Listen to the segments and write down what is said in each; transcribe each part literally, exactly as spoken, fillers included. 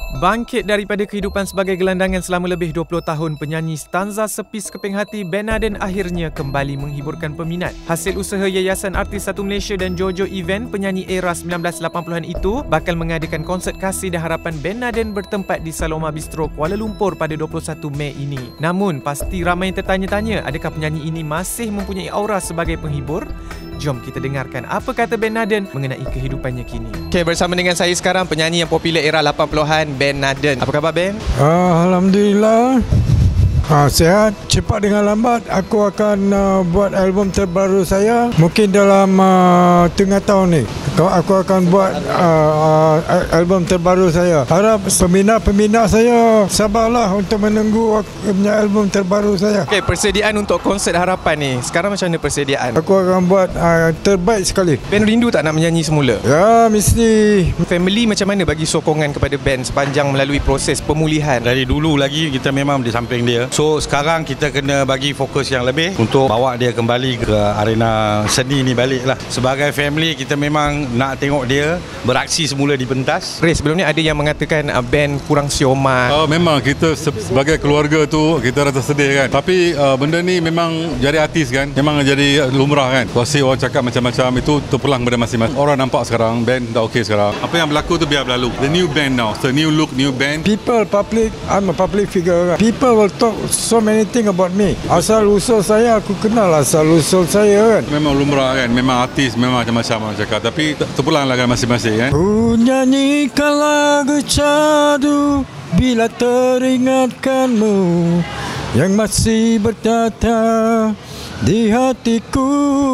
Bangkit daripada kehidupan sebagai gelandangan selama lebih dua puluh tahun, penyanyi stanza Sepis Keping Hati Ben Aden akhirnya kembali menghiburkan peminat. Hasil usaha Yayasan Artis Satu Malaysia dan Jojo Event, penyanyi era sembilan belas lapan puluhan itu bakal mengadakan konsert kasih dan harapan Ben Aden bertempat di Saloma Bistro, Kuala Lumpur pada dua puluh satu Mei ini. Namun, pasti ramai yang tertanya-tanya, adakah penyanyi ini masih mempunyai aura sebagai penghibur? Jom kita dengarkan apa kata Ben Aden mengenai kehidupannya kini. Okay, bersama dengan saya sekarang penyanyi yang popular era lapan puluhan, Ben Aden. Apa khabar, Ben? Alhamdulillah. Ha, sihat. Cepat dengan lambat aku akan uh, buat album terbaru saya. Mungkin dalam uh, tengah tahun ni aku akan buat uh, uh, album terbaru saya. Harap peminat-peminat saya sabarlah untuk menunggu punya album terbaru saya. Okay, persediaan untuk konsert harapan ni sekarang macam mana persediaan? Aku akan buat uh, terbaik sekali. Ben rindu tak nak menyanyi semula? Ya, mesti. Family macam mana bagi sokongan kepada Ben sepanjang melalui proses pemulihan? Dari dulu lagi kita memang di samping dia. So sekarang kita kena bagi fokus yang lebih untuk bawa dia kembali ke arena seni ni balik lah. Sebagai family kita memang nak tengok dia beraksi semula di pentas. Ray, sebelum ni ada yang mengatakan uh, Ben kurang siomat. Uh, memang kita sebagai keluarga tu kita rasa sedih kan. Tapi uh, benda ni memang jadi artis kan. Memang jadi lumrah kan. Pasti orang cakap macam-macam itu terpulang pada masing-masing. Orang nampak sekarang Ben dah okey sekarang. Apa yang berlaku tu biar berlalu. The new band now. The new look, new band. People, public, I'm a public figure. People will talk so many things about me. Asal usul saya aku kenal asal usul saya kan. Memang lumrah kan. Memang artis, memang macam-macam orang cakap. Tapi terpulanglah kan masing-masing kan. Ku nyanyikan lagu cadu bila teringatkanmu yang masih bertata di hatiku.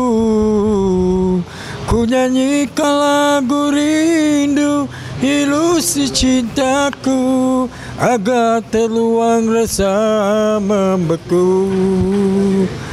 Ku nyanyikan lagu rindu ilusi cintaku agar terluang rasa membeku.